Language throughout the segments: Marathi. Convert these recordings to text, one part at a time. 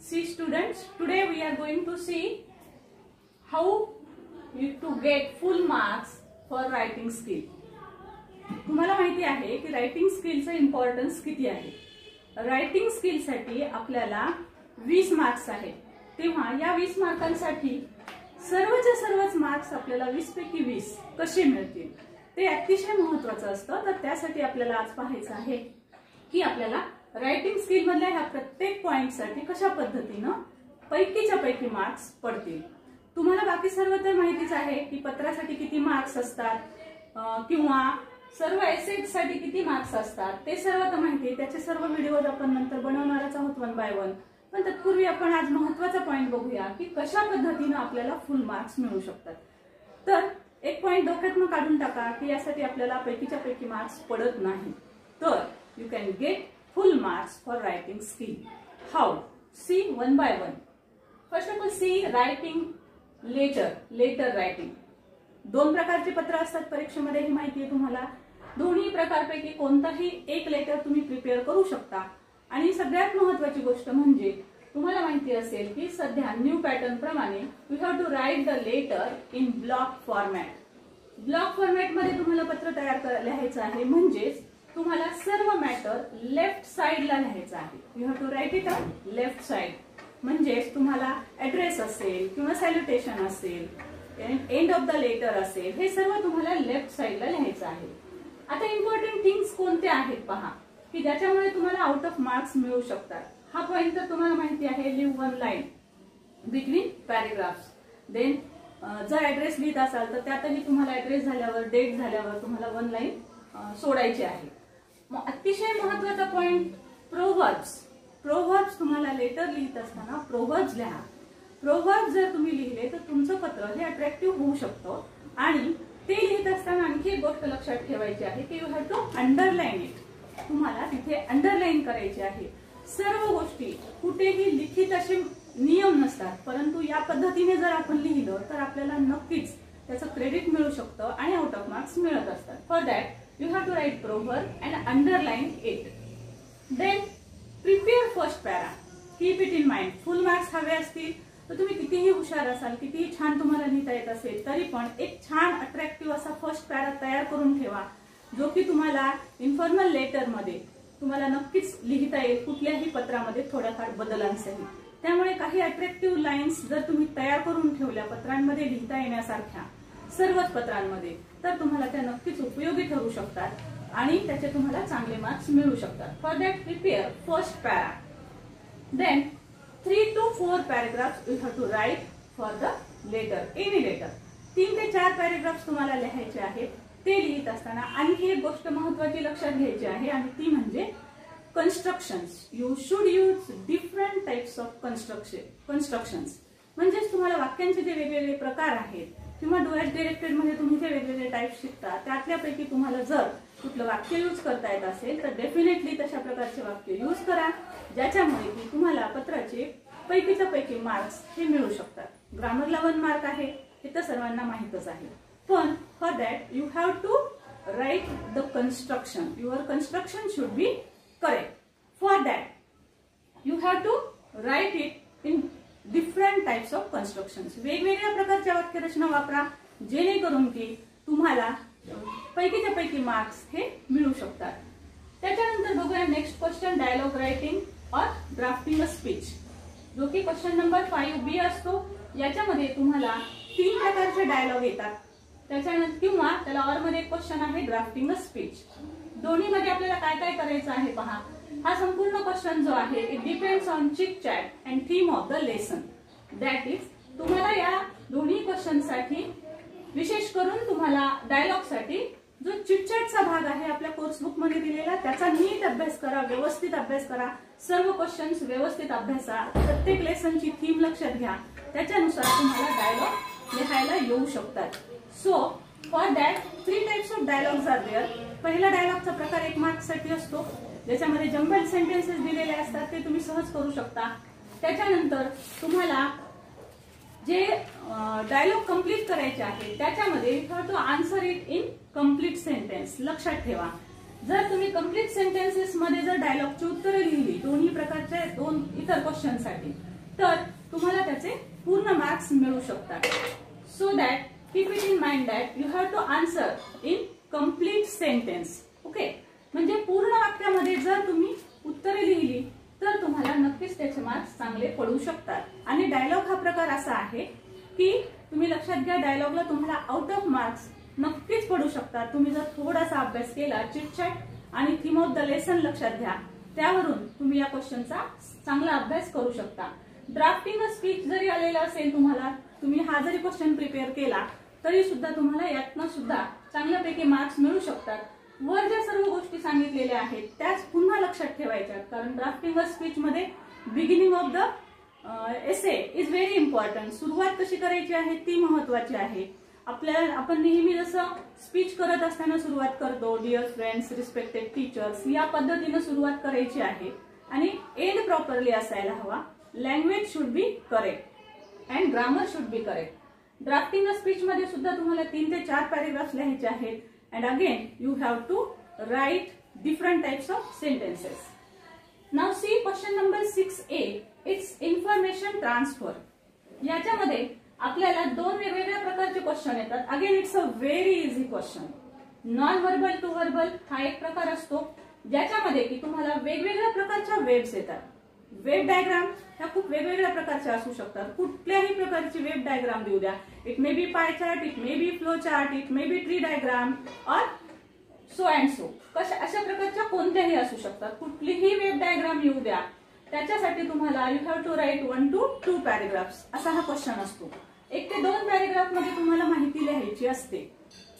See students, today we are going to see how to get full marks for writing skill. तुम्हाला माहिती आहे की रायटिंग स्किलचं इम्पॉर्टन्स किती आहे. रायटिंग स्किल साठी आपल्याला 20 मार्क्स आहे. तेव्हा या 20 मार्कांसाठी सर्वच मार्क्स आपल्याला 20 पैकी 20 कसे मिळतील ते अतिशय महत्त्वाचं असतं. तर त्यासाठी आपल्याला आज पाहायचं आहे की आपल्याला रायटिंग स्किल मधल्या ह्या प्रत्येक पॉइंट साठी कशा पद्धतीने पैकीच्या पैकी मार्क्स पडतील. तुम्हाला बाकी सर्व तर माहितीच आहे की पत्रासाठी किती मार्क्स असतात किंवा सर्व एसेट साठी किती मार्क्स असतात ते सर्व तर माहिती. त्याचे सर्व व्हिडिओज आपण नंतर बनवणारच आहोत 1 बाय 1. पण तत्पूर्वी आपण आज महत्त्वाचा पॉइंट बघूया की कशा पद्धतीने आपल्याला फुल मार्क्स मिळू शकतात. तर एक पॉइंट डोक्यातून काढून टाका की यासाठी आपल्याला पैकीच्या पैकी मार्क्स पडत नाही. तर you can get full marks for writing skill. How? See 1 by 1. First of all, see writing letter writing. 2 प्रकारचे पत्र असतात परीक्षेमध्ये, ही माहिती आहे तुम्हाला. दोन्ही प्रकारपैकी कोणताही एक लेटर तुम्ही प्रिपेअर करू शकता. आणि सगळ्यात महत्त्वाची गोष्ट म्हणजे तुम्हाला माहिती असेल की सध्या न्यू पॅटर्न प्रमाणे you have to write the letter in block format. Block format मध्ये तुम्हाला पत्र तयार लिहायचं आहे. म्हणजेच तुम्हाला सर्व मॅटर लेफ्ट साइडला लिहायचं आहे. You have to write it on left side. म्हणजेच तुम्हाला ऍड्रेस असेल किंवा सॅल्युटेशन असेल, एंड ऑफ द लेटर असेल, हे सर्व तुम्हाला लेफ्ट साइडला लिहायचं आहे. आता इम्पॉर्टंट थिंग्स कोणत्या आहेत पहा की ज्याच्यामुळे तुम्हाला आउट ऑफ मार्क्स मिळू शकतात. हा पॉइंट तर तुम्हाला माहिती आहे. Leave 1 line between paragraphs. Then जर ऍड्रेस लिहित असाल तर त्यातही तुम्हाला ऍड्रेस झाल्यावर, डेट झाल्यावर तुम्हाला 1 लाईन सोडायची आहे. अतिशय महत्त्वाचा पॉइंट प्रोव्हर्ब्स तुम्हाला लेटर लिहित असताना प्रोव्हर्ब्स लिहा. प्रोव्हर्ब्स जर तुम्ही लिहिले तर तुमचं पत्र हे अट्रॅक्टिव्ह होऊ शकतं. आणि ते लिहित असताना आणखी एक गोष्ट लक्षात ठेवायची आहे की you have to underline it. तुम्हाला तिथे अंडरलाईन करायची आहे. सर्व गोष्टी कुठेही लिखित असे नियम नसतात, परंतु या पद्धतीने जर आपण लिहिलं तर आपल्याला नक्कीच त्याचं क्रेडिट मिळू शकतं आणि आउट ऑफ मार्क्स मिळत असतात. For that you have to write proverb and underline it. Then prepare first para. Keep it in mind. Full marks हवे असतील तर तुम्ही कितीही हुशार असाल, कितीही छान तुम्हाला लिहिता येत असेल तरी पण एक छान अट्रॅक्टिव्ह असा फर्स्ट पॅरा तयार करून ठेवा, जो की तुम्हाला इन्फॉर्मल लेटर मध्ये तुम्हाला नक्कीच लिहिता येईल कुठल्याही पत्रामध्ये थोड्याफार बदलांसही. त्यामुळे काही अट्रॅक्टिव्ह लाईन्स जर तुम्ही तयार करून ठेवल्या पत्रांमध्ये लिहिता येण्यासारख्या सर्वच पत्रांमध्ये, तर तुम्हाला त्या नक्कीच उपयोगी ठरू शकतात आणि त्याचे तुम्हाला चांगले मार्क्स मिळू शकतात. For that prepare first para. Then 3 to 4 paragraphs you have to write for the letter, any letter. 3 ते 4 पॅराग्राफ्स तुम्हाला लिहायचे आहेत. ते लिहित असताना आणखी एक गोष्ट महत्त्वाची लक्षात घ्यायची आहे आणि ती म्हणजे constructions. You should use different types of constructions. म्हणजेच तुम्हाला वाक्यांचे जे वेगवेगळे प्रकार आहेत किंवा डुएट डायरेक्टेड मध्ये तुम्ही जे वेगवेगळे टाइप शिकता त्यातल्यापैकी तुम्हाला जर कुठलं वाक्य यूज करता येत असेल तर डेफिनेटली तशा प्रकारचे वाक्य यूज करा, ज्याच्यामुळे की तुम्हाला पत्राचे पैकीच्या पैकी मार्क्स हे मिळू शकतात. ग्रामरला 1 मार्क आहे हे तर सर्वांना माहितच आहे. पण for that you have to write the construction. Your construction should be correct. For that you have to write it in different types of constructions. वेगवेगळ्या प्रकारच्या वाक्यरचना वापरा, जेणेकरून की तुम्हाला पैकीच्या पैकी मार्क्स हे मिळू शकतात. त्याच्यानंतर बघूया नेक्स्ट क्वेश्चन, डायलॉग रायटिंग और ड्राफ्टिंग अ स्पीच, जो की क्वेश्चन नंबर 5B असतो. याच्यामध्ये तुम्हाला 3 प्रकारचे डायलॉग येतात. त्याच्यानंतर किंवा त्याला और मध्ये क्वेश्चन आहे ड्राफ्टिंग अ स्पीच. दोन्ही मध्ये आपल्याला काय काय करायचं आहे पहा. हा संपूर्ण क्वेश्चन जो आहे it depends on chit chat and theme of the lesson. That is तुम्हाला या दोन्ही क्वेश्चन साठी विशेष करून तुम्हाला डायलॉग साठी जो चिटचॅटचा भाग आहे आपल्या कोर्स बुक मध्ये दिलेला त्याचा नीट अभ्यास करा, व्यवस्थित अभ्यास करा. सर्व क्वेश्चन्स व्यवस्थित अभ्यासा. प्रत्येक लेसनची थीम लक्षात घ्या, त्याच्यानुसार तुम्हाला डायलॉग लिहायला येऊ शकतात. So for that 3 types of dialogues are there. पहिला डायलॉगचा प्रकार 1 मार्क साठी असतो, ज्याच्यामध्ये जंबल्ड सेंटेन्सेस दिलेले असतात, ते तुम्ही सहज करू शकता. त्याच्यानंतर तुम्हाला जे डायलॉग कंप्लीट करायचे आहे त्याच्यामध्ये you have to answer it in complete sentence. लक्षात ठेवा, जर तुम्ही कंप्लीट सेंटेन्सेस मध्ये जर डायलॉगची उत्तरे लिहिली दोन्ही प्रकारच्या 2 इतर क्वेश्चन साठी तर तुम्हाला त्याचे पूर्ण मार्क्स मिळू शकतात. So that keep it in mind that you have to answer in complete sentence. Okay, म्हणजे पूर्ण वाक्यामध्ये जर तुम्ही उत्तरे लिहिली तर तुम्हाला नक्कीच त्याचे मार्क्स चांगले पडू शकतात. आणि डायलॉग हा प्रकार असा आहे की तुम्ही लक्षात घ्या, डायलॉगला तुम्हाला आउट ऑफ मार्क्स नक्कीच पडू शकतात. तुम्ही जर थोडासा अभ्यास केला, चिटचॅट आणि थीम ऑफ द लेसन लक्षात घ्या, त्यावरून तुम्ही या क्वेश्चनचा चांगला अभ्यास करू शकता. ड्राफ्टिंग अ स्पीच जरी आलेला असेल तुम्हाला, तुम्ही हा जरी क्वेश्चन प्रिपेअर केला तरी सुद्धा तुम्हाला यातनं सुद्धा चांगल्यापैकी मार्क्स मिळू शकतात. वर ज्या सर्व गोष्टी सांगितलेल्या आहेत त्याच पुन्हा लक्षात ठेवायच्या, कारण ड्राफ्टिंग अ स्पीच मध्ये beginning of the essay is very important. सुरुवात कशी करायची आहे ती महत्वाची आहे. आपण नेहमी जसं स्पीच करत असताना सुरुवात करतो, डिअर फ्रेंड्स, रिस्पेक्टेड टीचर्स, या पद्धतीने सुरुवात करायची आहे आणि एंड प्रॉपरली असायला हवा. Language should be correct and grammar should be correct. Drafting a speech मध्ये सुद्धा तुम्हाला 3 ते 4 पॅरेग्राफ्स लिहायचे आहेत. And again you have to write different types of sentences. Now see question number 6A. It's information transfer. याच्यामध्ये आपल्याला 2 वेगवेगळ्या प्रकारचे क्वेश्चन येतात. Again it's a very easy question. Non verbal to verbal हा एक प्रकार असतो ज्याच्यामध्ये की तुम्हाला वेगवेगळ्या प्रकारच्या वेव्स येतात. वेब डायग्राम ह्या खूप वेगवेगळ्या प्रकारच्या असू शकतात. कुठल्याही प्रकारची वेब डायग्राम देऊ द्या. It may be pie chart, it may be flow chart, it may be tree diagram और सो अँड सो. अशा प्रकारच्या कोणत्याही असू शकतात. कुठलीही वेब डायग्राम येऊ द्या, त्याच्यासाठी तुम्हाला you have to write 1 to 2 paragraphs असा हा क्वेश्चन असतो. 1 ते 2 पॅरेग्राफ मध्ये तुम्हाला माहिती लिहायची असते.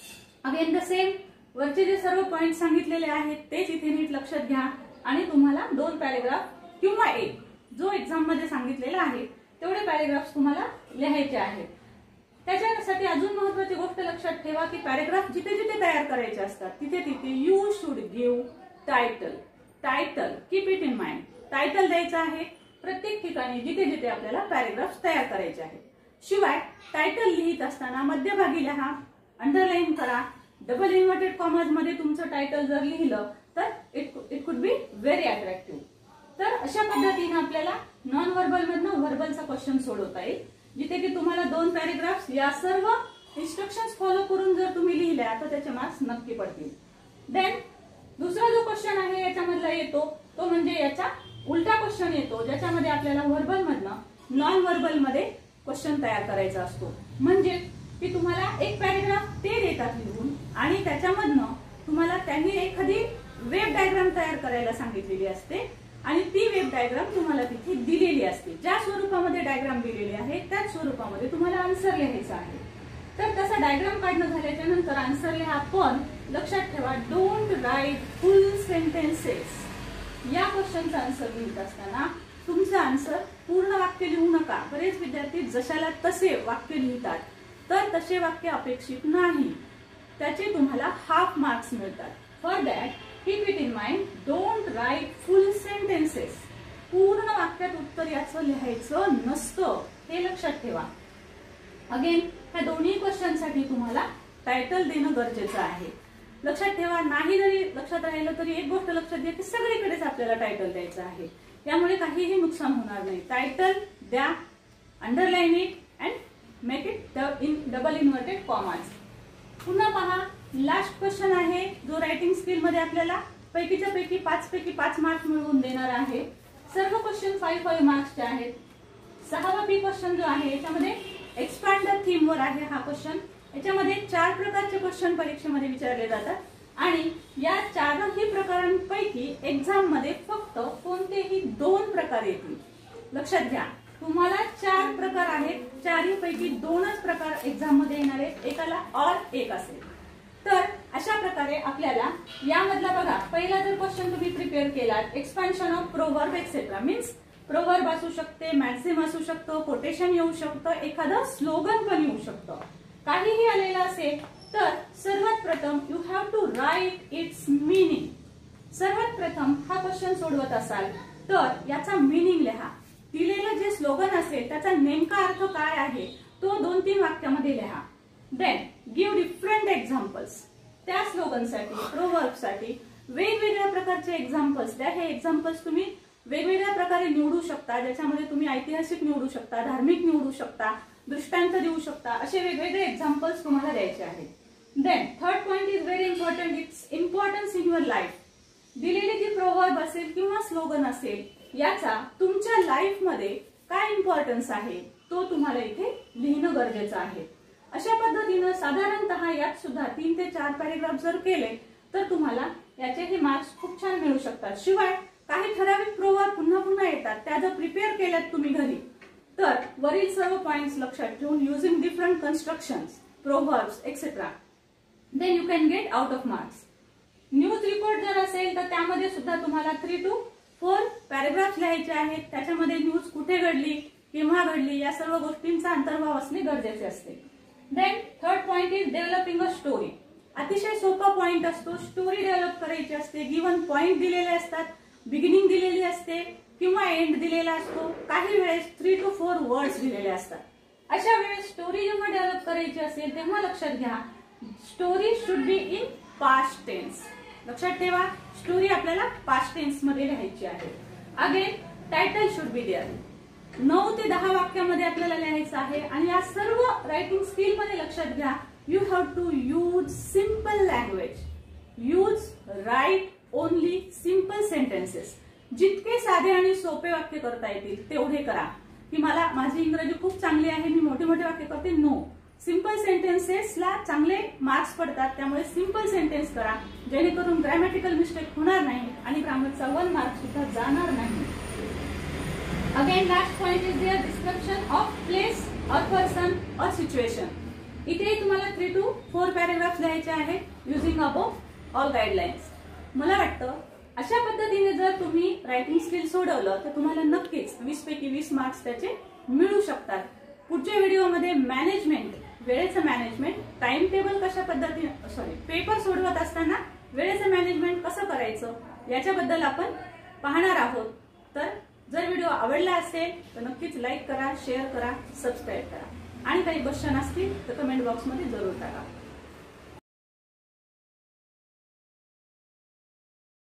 अगेन द सेम, वरचे जे सर्व पॉइंट सांगितलेले आहेत तेच इथे नीट लक्षात घ्या आणि तुम्हाला 2 पॅरेग्राफ किंवा 1 जो एक्झाम मध्ये सांगितलेला आहे तेवढे पॅरेग्राफ्स तुम्हाला लिहायचे आहेत. त्याच्यासाठी अजून महत्वाची गोष्ट लक्षात ठेवा की पॅरेग्राफ जिथे जिथे तयार करायचे असतात तिथे तिथे you should give title. Title keep it in mind. Title द्यायचं आहे प्रत्येक ठिकाणी जिथे जिथे आपल्याला पॅरेग्राफ्स तयार करायचे आहेत. शिवाय टायटल लिहित असताना मध्यभागी लिहा, अंडरलाईन करा. डबल इन्व्हर्टेड कॉमर्स मध्ये तुमचं टायटल जर लिहिलं तर it could be very attractive. तर अशा पद्धतीने आपल्याला नॉन व्हर्बल मधनं व्हर्बलचा क्वेश्चन सोडवता येईल, जिथे की तुम्हाला 2 पॅरेग्राफ्स या सर्व इन्स्ट्रक्शन्स फॉलो करून जर तुम्ही लिहिल्या तर त्याचे मार्क्स नक्की पडतील. देन दुसरा जो क्वेश्चन आहे याच्यामधला येतो तो म्हणजे याचा उलटा क्वेश्चन येतो, ज्याच्यामध्ये आपल्याला व्हर्बल मधनं नॉन व्हर्बल मध्ये क्वेश्चन तयार करायचा असतो. म्हणजे की तुम्हाला एक पॅरेग्राफ ते देतात लिहून आणि त्याच्यामधनं तुम्हाला त्यांनी एखादी वेब डायग्राम तयार करायला सांगितलेली असते आणि ती वेब डायग्राम तुम्हाला तिथे दिलेली असते. ज्या स्वरूपामध्ये डायग्राम दिलेली आहे त्याच स्वरूपामध्ये तुम्हाला आन्सर लिहायचा आहे. तर तसा डायग्राम काढणं झाल्याच्या नंतर आन्सर लिहा. पण लक्षात ठेवा, डोंट राईट फुल सेंटेन्सेस. या क्वेश्चनचा आन्सर लिहित असताना तुमचं आन्सर पूर्ण वाक्य लिहू नका. बरेच विद्यार्थी जशाला तसे वाक्य लिहितात, तर तसे वाक्य अपेक्षित नाही. त्याचे तुम्हाला हाफ मार्क्स मिळतात. For that keep it in mind, don't write full sentences. पूर्ण वाक्यात उत्तर याचं लिहायचं नसतं, हे लक्षात ठेवा. अगेन ह्या दोन्ही क्वेश्चनसाठी तुम्हाला टायटल देणं गरजेचं आहे. लक्षात ठेवा, नाही जरी लक्षात राहिलं तरी एक गोष्ट लक्षात घ्या की सगळीकडेच आपल्याला टायटल द्यायचं आहे. यामुळे काहीही नुकसान होणार नाही. टायटल द्या, underline it and make it double inverted commas. पुन्हा पहा, लास्ट क्वेश्चन आहे जो रायटिंग स्किल मध्ये आपल्याला पैकीच्या पैकी 5 पैकी 5 मार्क्स मिळवून देणार आहे. सर्व क्वेश्चन 5 मार्क्सचे आहेत. 6वा बी क्वेश्चन जो आहे याच्यामध्ये एक्सपांड द थीम वर आहे हा क्वेश्चन. याच्यामध्ये 4 प्रकारचे क्वेश्चन परीक्षेमध्ये विचारले जातात आणि या 4ही प्रकारांपैकी एक्झाम मध्ये फक्त कोणतेही 2 प्रकार येतील. लक्षात घ्या, तुम्हाला 4 प्रकार आहेत, 4ही पैकी 2च प्रकार एक्झाम मध्ये येणार आहेत. एकाला ऑर एक असेल. तर अशा प्रकारे आपल्याला यामधला बघा, पहिला जर क्वेश्चन तुम्ही प्रिपेअर केलात, expansion of proverb etcetera, means proverb असू शकते, मॅक्सिम असू शकतो, कोटेशन येऊ शकतं, एखादं स्लोगन पण येऊ शकतं. काहीही आलेलं असेल तर सर्वात प्रथम you have to write its meaning. सर्वात प्रथम हा क्वेश्चन सोडवत असाल तर याचा मीनिंग लिहा. दिलेलं जे स्लोगन असेल त्याचा नेमका अर्थ काय आहे तो 2-3 वाक्यामध्ये लिहा. Then give different examples. त्या स्लोगनसाठी, प्रोव्हर्बसाठी वेगवेगळ्या प्रकारचे एक्झाम्पल्स द्या. हे एक्झाम्पल्स तुम्ही वेगवेगळ्या प्रकारे निवडू शकता, ज्याच्यामध्ये तुम्ही ऐतिहासिक निवडू शकता, धार्मिक निवडू शकता, दृष्टांत देऊ शकता, असे वेगवेगळे एक्झाम्पल्स तुम्हाला द्यायचे आहेत. Then third point is very important, its importance in your life. दिलेली जी प्रोव्हर्ब असेल किंवा स्लोगन असेल याचा तुमच्या लाईफ मध्ये काय इम्पॉर्टन्स आहे तो तुम्हाला इथे लिहिणं गरजेचं आहे. अशा पद्धतीनं साधारणतः यात सुद्धा 3 ते 4 पॅरेग्राफ जर केले तर तुम्हाला याचे मार्क्स खूप छान मिळू शकतात. शिवाय काही ठराविक प्रोव्हर्ब पुन्हा पुन्हा येतात, त्या जर प्रिपेअर केल्यात तुम्ही घरी तर वरील सर्व पॉइंट्स लक्षात ठेवून using different constructions, proverbs etcetera, then you can get out of marks. News report जर असेल तर त्यामध्ये सुद्धा तुम्हाला 3 to 4 पॅरेग्राफ लिहायचे आहेत. त्याच्यामध्ये न्यूज कुठे घडली, केव्हा घडली, या सर्व गोष्टींचा अंतर्भाव असणे गरजेचे असते. Then third point is developing a story. अतिशय सोपा पॉइंट असतो, स्टोरी डेव्हलप करायची असते. गिवन पॉइंट दिलेले असतात, बिगिनिंग दिलेली असते किंवा एंड दिलेला असतो, काही वेळेस 3 to 4 वर्ड्स दिलेले असतात. अशा वेळेस स्टोरी जेव्हा डेव्हलप करायची असेल तेव्हा लक्षात घ्या story should be in past tense. लक्षात ठेवा स्टोरी आपल्याला पास्ट टेन्स मध्ये लिहायची आहे. Again title should be there. 9 ते 10 वाक्यामध्ये आपल्याला लिहायचं आहे. आणि या सर्व रायटिंग स्किल मध्ये लक्षात घ्या you have to use simple language. Use write only simple sentences. जितके साधे आणि सोपे वाक्य करता येतील तेवढे करा. की मला माझी इंग्रजी खूप चांगली आहे, मी मोठे मोठे वाक्य करते, नो. सिंपल सेंटेन्सेसला चांगले मार्क्स पडतात, त्यामुळे सिंपल सेंटेन्स करा जेणेकरून ग्रॅमॅटिकल मिस्टेक होणार नाही आणि ग्रामरचा 1 मार्क सुद्धा जाणार नाही. Again last point is there description of place, a person, a situation. इथे तुम्हाला 3 to 4 पॅरेग्राफ लिहायचे आहेत युजिंग अबोव ऑल गाईडलाईन्स. मला वाटतं अशा पद्धतीने जर तुम्ही रायटिंग स्किल सोडवलं तर तुम्हाला नक्कीच 20 पैकी 20 मार्क्स त्याचे मिळू शकतात. पुढच्या व्हिडिओमध्ये मॅनेजमेंट, वेळेचं मॅनेजमेंट, टाइम टेबल कशा पद्धतीने पेपर सोडवत असताना वेळेचं मॅनेजमेंट कसं करायचं याच्याबद्दल आपण पाहणार आहोत. तर जर व्हिडिओ आवडला असेल तर नक्कीच लाईक करा, शेअर करा, सबस्क्राईब करा आणि काही क्वेश्चन असतील तर कमेंट बॉक्समध्ये जरूर टाका.